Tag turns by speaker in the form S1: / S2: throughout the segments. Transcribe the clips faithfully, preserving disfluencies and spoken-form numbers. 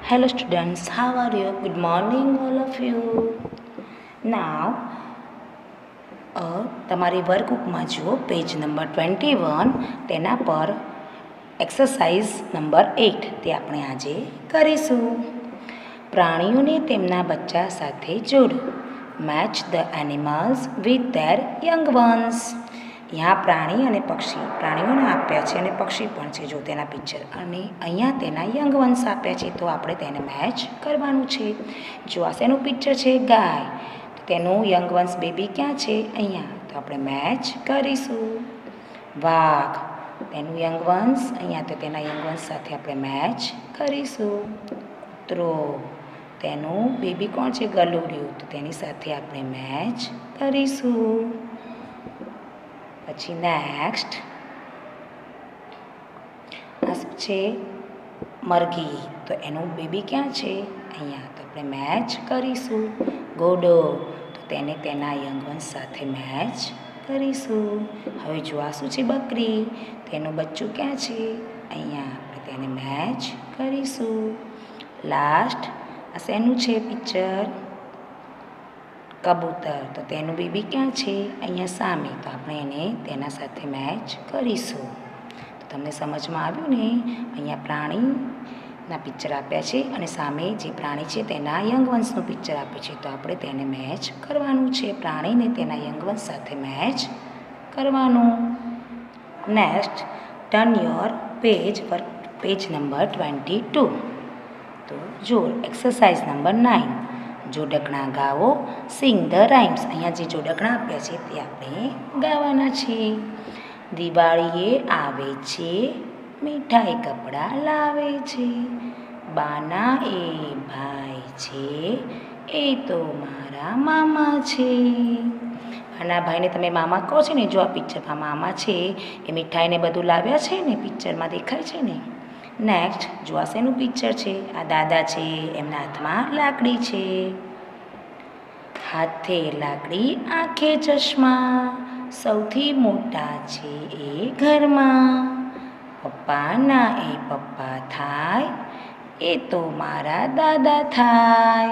S1: Hello students, how are you? Good morning all of you. Now, uh, તમારી વર્કબુકમાં જુઓ page number twenty one તેના પર exercise number eight તે આપણે આજે કરીશું. પ્રાણીઓને તેમના બચ્ચા સાથે જોડો. Match the animals with their young ones. यहाँ प्राणी અને પક્ષી પ્રાણીઓને આપ્યા છે અને પક્ષી પણ છે જો તેના પિક્ચર અને અહીંયા તેના યંગ વંશ આપ્યા છે તો આપણે તેને મેચ કરવાનું છે. જો આ શેનું પિક્ચર છે? ગાય. તો તેનું યંગ વંશ બેબી ક્યાં છે? અહીંયા. તો આપણે મેચ કરીશું. વાઘ. તેનું યંગ વંશ અહીંયા. તો તેના યંગ વંશ સાથે આપણે મેચ કરીશું. કૂતરો. તેનું બેબી કોણ છે? ગલુડિયું. તો તેની સાથે આપણે મેચ કરીશું. પછી નેક્સ્ટ આ શું છે? મરઘી. તો એનું બેબી ક્યાં છે? અહીંયા. તો આપણે મેચ કરીશું. ઘોડો. તો તેને તેના યંગ વંશ સાથે મેચ કરીશું. હવે જો આ શું છે? બકરી. તેનું બચ્ચું ક્યાં છે? અહીંયા. આપણે તેને મેચ કરીશું. લાસ્ટ આ શેનું છે પિક્ચર? કબૂતર. તો તેનું બેબી ક્યાં છે? અહીંયા સામે. તો આપણે એને તેના સાથે મેચ કરીશું. તો તમને સમજમાં આવ્યું ને? અહીંયા પ્રાણીના પિક્ચર આપ્યા છે અને સામે જે પ્રાણી છે તેના યંગ વંશનું પિક્ચર આપ્યું છે. તો આપણે તેને મેચ કરવાનું છે. પ્રાણીને તેના યંગ વંશ સાથે મેચ કરવાનું. નેક્સ્ટ ટર્ન યોર પેજ પર પેજ નંબર ટ્વેન્ટી ટુ. તો જો એક્સરસાઇઝ નંબર નાઇન. જોડકણા ગાઓ. Sing the rhymes. અહીંયા જે જોડકણા આપ્યા છે તે આપણે ગાવાના છે. દિવાળીએ આવે છે, મીઠાઈ કપડાં લાવે છે, બાના એ ભાઈ છે, એ તો મારા મામા છે. બાના ભાઈને તમે મામા કહો છો ને? જો આ પિક્ચરમાં મામા છે એ મીઠાઈને બધું લાવ્યા છે ને, પિક્ચરમાં દેખાય છે ને. નેક્સ્ટ જો આ શેનું પિક્ચર છે? આ દાદા છે, એમના હાથમાં લાકડી છે. હાથે લાકડી, આંખે ચશ્મા, સૌથી મોટા છે એ ઘરમાં. પપ્પાના એ પપ્પા થાય, એ તો મારા દાદા થાય.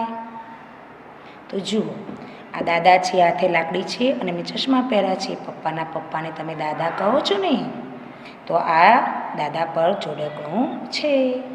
S1: તો જુઓ આ દાદા છે, હાથે લાકડી છે અને મેં ચશ્મા પહેર્યા છે. પપ્પાના પપ્પાને તમે દાદા કહો છો ને? તો આ દાદા પર જોડકણું છે.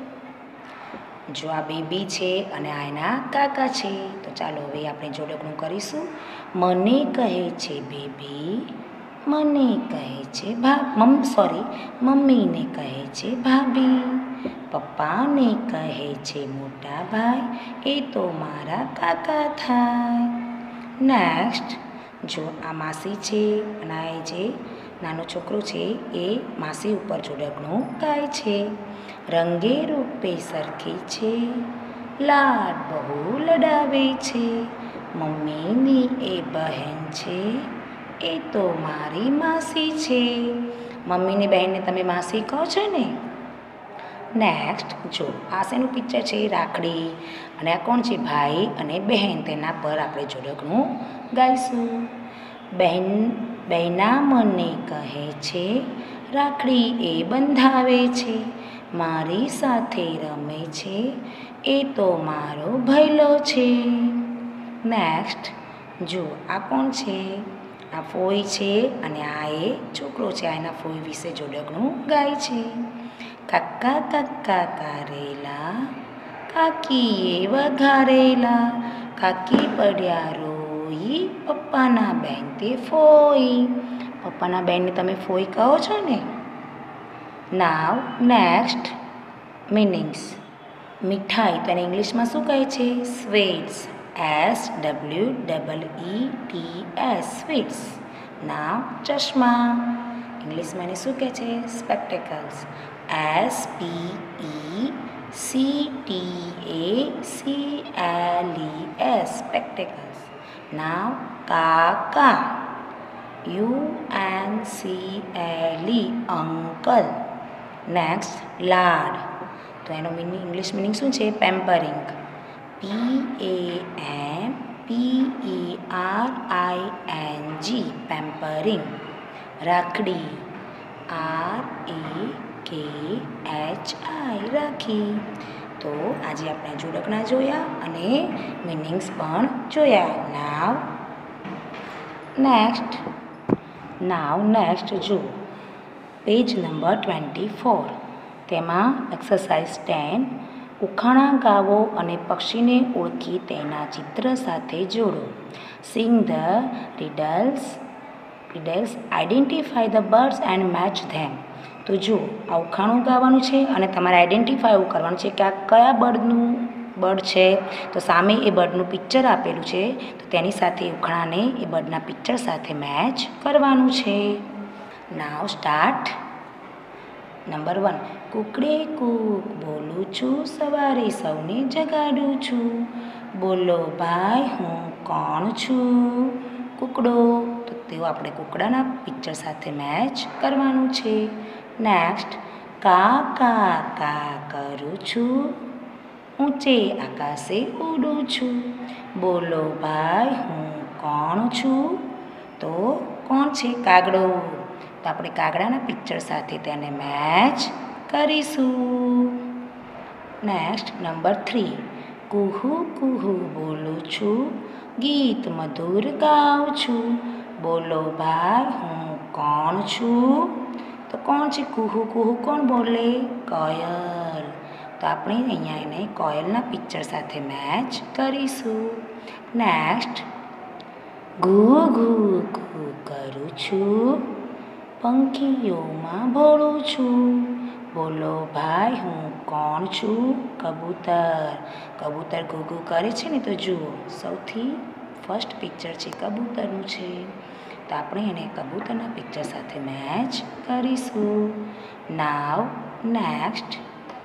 S1: જો આ બેબી છે અને આ એના કાકા છે. તો ચાલો હવે આપણે જોડકણું કરીશું. મને કહે છે બેબી, મને કહે છે ભા મમ સોરી મમ્મીને કહે છે ભાભી, પપ્પાને કહે છે મોટા ભાઈ, એ તો મારા કાકા થાય. નેક્સ્ટ જો આ માસી છે અને આ જે નાનો છોકરો છે એ માસી ઉપર જોડકણું ગાય છે. રંગે રૂપે સરખી છે, લાડ બહુ લડાવે છે, મમ્મીની એ બહેન છે, એ તો મારી માસી છે. મમ્મીની બહેનને તમે માસી કહો છો ને? નેક્સ્ટ જો આ શેનું પિક્ચર છે? રાખડી. અને આ કોણ છે? ભાઈ અને બહેન. તેના પર આપણે જોડકણું ગાઈશું. બહેન બહેના મને કહે છે, રાખડી એ બંધાવે છે, મારી સાથે રમે છે, એ તો મારો ભૈલો છે. નેક્સ્ટ જો આ કોણ છે? આ ફોઈ છે અને આ એ છોકરો છે. આ એના ફોઈ વિશે જોડકણું ગાય છે. કાકા કાકા કારેલા, કાકીએ વઘારેલા, કાકી પડ્યા રોઈ, પપ્પાના બેન તે ફોઈ. પપ્પાના બેનને તમે ફોઈ કહો છો ને? Now next meanings. મીઠાઈ તો એને ઇંગ્લિશમાં શું કહે છે? Sweets. S W double E T S sweets. Now ચશ્મા. ઇંગ્લિશમાં એને શું કહે છે? Spectacles. S P E C T A C L E S spectacles. Now કાકા. U N C L E uncle. Next લાડ. તો એનો મિનિંગ ઇંગ્લિશ મિનિંગ શું છે? Pampering. P A M P E R I N G pampering. રાખડી. R A K H આઈ રાખી. તો આજે આપણે જોડકણા જોયા અને મિનિંગ્સ પણ જોયા. નાવ નેક્સ્ટ નાવ નેક્સ્ટ જો પેજ નંબર ટ્વેન્ટી ફોર. તેમાં એક્સરસાઇઝ ટેન ઉખાણા ગાવો અને પક્ષીને ઓળખી તેના ચિત્ર સાથે જોડો. Sing the riddles riddles identify the birds and match them. તો જો આ ઉખાણું ગાવાનું છે અને તમારે આઈડેન્ટિફાય એવું કરવાનું છે કે આ કયા બર્ડનું બર્ડ છે. તો સામે એ બર્ડનું પિક્ચર આપેલું છે તો તેની સાથે ઉખાણાને એ બર્ડના પિક્ચર સાથે મેચ કરવાનું છે. Now start. Number one. કુકડે કૂક બોલું છું, સવારે સૌને જગાડું છું. બોલો ભાઈ હું કોણ છું? કુકડો. તો તેઓ આપણે કુકડાના પિક્ચર સાથે મેચ કરવાનું છે. નેક્સ્ટ. કા કા કા કરું છું, ઊંચે આકાશે ઉડું છું. બોલો ભાઈ હું કોણ છું? તો કોણ છે? કાગડો. તો આપણે કાગડાના પિક્ચર સાથે તેને મેચ કરીશું. Next number three. કુહુ કુહુ બોલું છું, ગીત મધુર ગાઉં છું. બોલો ભાઈ હું કોણ છું? તો કોણ છે? કુહુ કુહુ કોણ બોલે? કોયલ. તો આપણે અહીંયા એને કોયલના પિક્ચર સાથે મેચ કરીશું. નેક્સ્ટ. ઘૂ ઘૂ ઘૂ કરું છું, પંખીઓમાં ભોળું છું. બોલો ભાઈ હું કોણ છું? કબૂતર. કબૂતર ઘૂ ઘૂ કરે છે ને તો જુઓ સૌથી ફર્સ્ટ પિક્ચર છે કબૂતરનું છે તો આપણે એને કબૂતરના પિક્ચર સાથે મેચ કરીશું. Now next.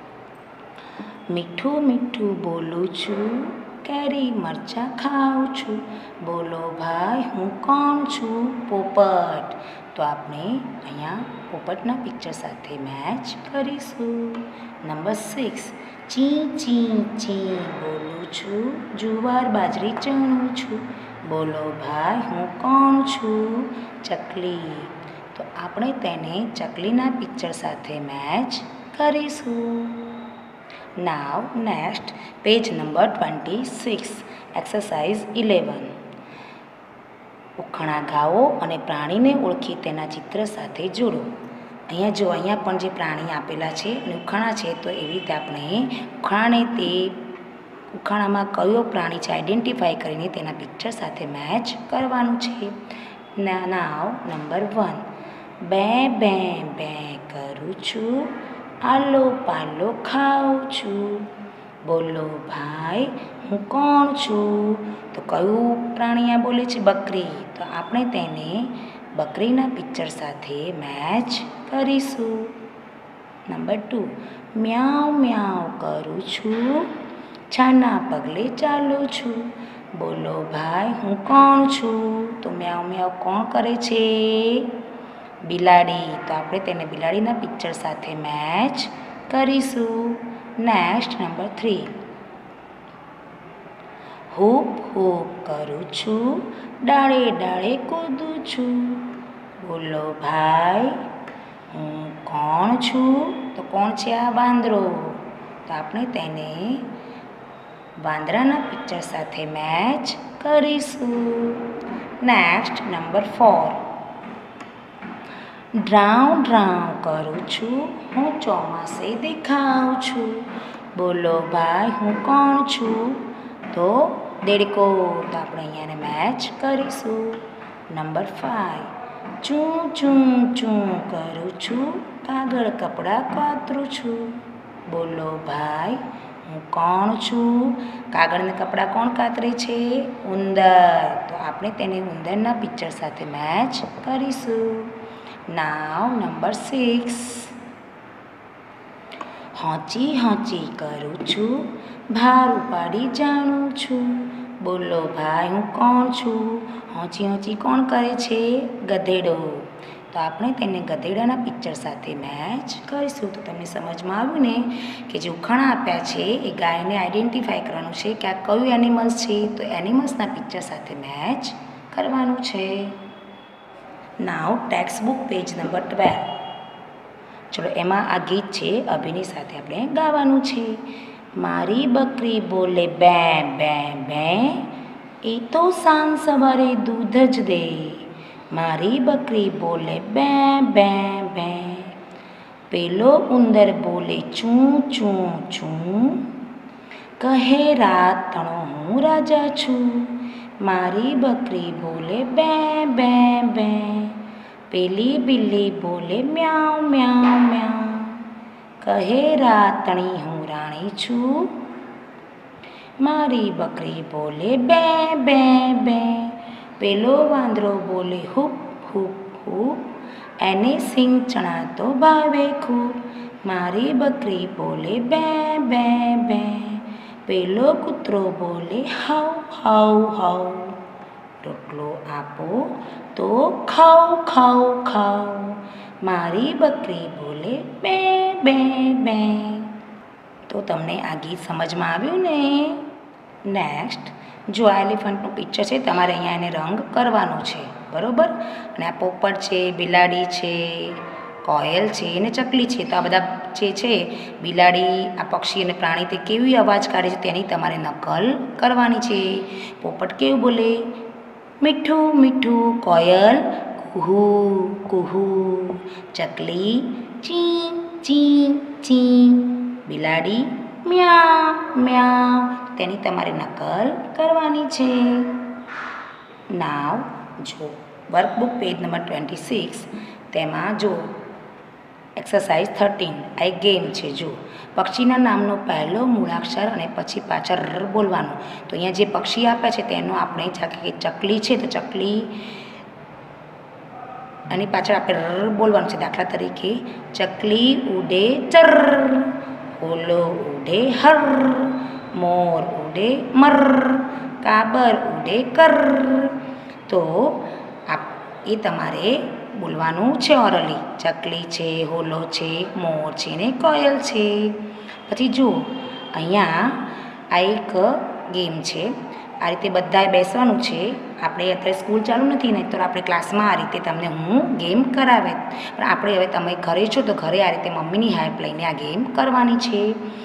S1: મીઠું મીઠું બોલું છું, કેરી મરચાં ખાઉં છું. બોલો ભાઈ હું કોણ છું? પોપટ. તો આપણે અહીંયા પોપટના પિક્ચર સાથે મેચ કરીશું. Number six. ચી ચી ચી બોલું છું, જુવાર બાજરી ચણું છું. બોલો ભાઈ હું કોણ છું? ચકલી. તો આપણે તેને ચકલીના પિક્ચર સાથે મેચ કરીશું. Now next page number twenty six. Exercise eleven. ઉખાણા ગાઓ અને પ્રાણીને ઓળખી તેના ચિત્ર સાથે જોડો. અહીંયા જો અહીંયા પણ જે પ્રાણી આપેલા છે અને ઉખાણા છે તો એવી રીતે આપણે ઉખાણાને તે ઉખાણામાં કયો પ્રાણી છે આઈડેન્ટિફાય કરીને તેના પિક્ચર સાથે મેચ કરવાનું છે. Now number one. બે બે બે કરું છું, આલો પાલો ખાઉં છું. બોલો ભાઈ હું કોણ છું? તો કયું પ્રાણી આ બોલે છે? બકરી. તો આપણે તેને બકરીના પિક્ચર સાથે મેચ કરીશું. Number two. મ્યાઉ મ્યાઉ કરું છું, છાના પગલે ચાલું છું. બોલો ભાઈ હું કોણ છું? તો મ્યાઉ મ્યાઉ કોણ કરે છે? બિલાડી. તો આપણે તેને બિલાડીના પિક્ચર સાથે મેચ કરીશું. Next number three. હૂપ હૂપ કરું છું, ડાળે ડાળે કૂદું છું. બોલો ભાઈ હું કોણ છું? તો કોણ છે આ? વાંદરો. તો આપણે તેને વાંદરાના પિક્ચર સાથે મેચ કરીશું. Next number four. ડ્રાઉં ડ્રાઉં કરું છું, હું ચોમાસે દેખાઉં છું. બોલો ભાઈ હું કોણ છું? તો દેડકો. તો આપણે અહીંયાને મેચ કરીશું. Number five. ચૂં ચૂં ચૂં કરું છું, કાગળ કપડાં કાતરું છું. બોલો ભાઈ હું કોણ છું? કાગળના કપડાં કોણ કાતરે છે? ઉંદર. તો આપણે તેને ઉંદરના પિક્ચર સાથે મેચ કરીશું. નાવ નંબર સિક્સ. હોંચી હોંચી કરું છું, ભાર ઉપાડી જાણું છું. બોલો ભાઈ હું કોણ છું? હોંચી હોંચી કોણ કરે છે? ગધેડો. તો આપણે તેને ગધેડાના પિક્ચર સાથે મેચ કરીશું. તો તમને સમજમાં આવ્યું ને કે જે ઉખાણા આપ્યા છે એ ગાયને આઈડેન્ટિફાય કરવાનું છે કે આ કયું એનિમલ્સ છે. તો એનિમલ્સના પિક્ચર સાથે મેચ કરવાનું છે. Now textbook page number twelve. ચલો એમાં આ ગીત છે અભિની સાથે આપણે ગાવાનું છે. મારી બકરી બોલે બે બે બે, એ તો સાંજ સવારે દૂધ જ દે. મારી બકરી બોલે બે બે બે. પેલો ઉંદર બોલે ચૂં ચૂં ચૂં, કહે રાતણો હું રાજા છું. મારી બકરી બોલે બે બે બે. પેલી બિલ્લી બોલે મ્યાઉ મ્યાઉ મ્યાઉ, કહે રાતણી હું રાણી છું. મારી બકરી બોલે બે બે બે. પેલો વાંદરો બોલે હૂપ હૂપ હૂપ, એને સિંગ ચણા તો ભાવે ખૂબ. મારી બકરી બોલે બે બે બે. પેલો કૂતરો બોલે હાઉ હાઉ હાઉ, રોટલો આપો તો ખાઉ ખાઉ ખાઉ. મારી બકરી બોલે બે બે બે. તો તમને આ ગીત સમજમાં આવ્યું ને? નેક્સ્ટ, જો આ એલિફન્ટનું પિક્ચર છે, તમારે અહીંયા એને રંગ કરવાનો છે, બરાબર? અને આ પોપટ છે, બિલાડી છે, કોયલ છે અને ચકલી છે. તો આ બધા જે છે બિલાડી, આ પક્ષી અને પ્રાણી તે કેવી અવાજ કાઢે છે તેની તમારે નકલ કરવાની છે. પોપટ કેવું બોલે? મીઠું મીઠું. કોયલ કુહુ કુહુ. ચકલી ચી ચી ચી. બિલાડી મ્યાઉ મ્યાઉ. તેની તમારે નકલ કરવાની છે. નાવ જો workbook page number twenty six, તેમાં જો એક્સરસાઇઝ થર્ટીન, આ એક ગેમ છે. જો પક્ષીના નામનો પહેલો મૂળાક્ષર અને પછી પાછળ ર બોલવાનું. તો અહીંયા જે પક્ષી આપે છે તેનો આપણે કે ચકલી છે તો ચકલી અને પાછળ આપણે ર બોલવાનું છે. દાખલા તરીકે ચકલી ઉડે ચર, ઓલો ઉડે હર, મોર ઉડે મર, કાબર ઉડે કર. તો આ એ તમારે બોલવાનું છે ઓરલી. ચકલી છે, હોલો છે, મોર છે ને કોયલ છે. પછી જુઓ અહીંયા આ એક ગેમ છે. આ રીતે બધાએ બેસવાનું છે. આપણે અત્યારે સ્કૂલ ચાલુ નથી ને, તો આપણે ક્લાસમાં આ રીતે તમને હું ગેમ કરાવે. પણ આપણે હવે તમે ઘરે છો તો ઘરે આ રીતે મમ્મીની હેલ્પ લઈને આ ગેમ કરવાની છે.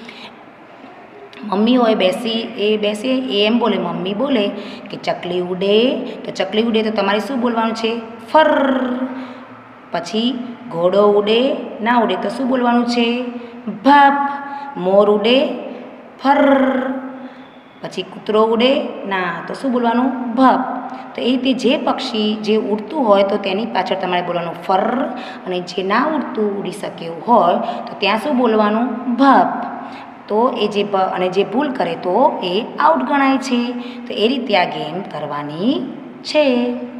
S1: મમ્મી હોય બેસી એ બેસે એ એમ બોલે, મમ્મી બોલે કે ચકલી ઉડે, તો ચકલી ઉડે તો તમારે શું બોલવાનું છે? ફર. પછી ઘોડો ઉડે ના ઉડે તો શું બોલવાનું છે? ભપ. મોર ઉડે ફર. પછી કૂતરો ઉડે ના તો શું બોલવાનું? ભપ. તો એ રીતે જે પક્ષી જે ઉડતું હોય તો તેની પાછળ તમારે બોલવાનું ફર, અને જે ના ઉડતું ઉડી શકે એવું હોય તો ત્યાં શું બોલવાનું? ભપ. તો એ જે અને જે ભૂલ કરે તો એ આઉટ ગણાય છે. તો એ રીતે આ ગેમ કરવાની છે.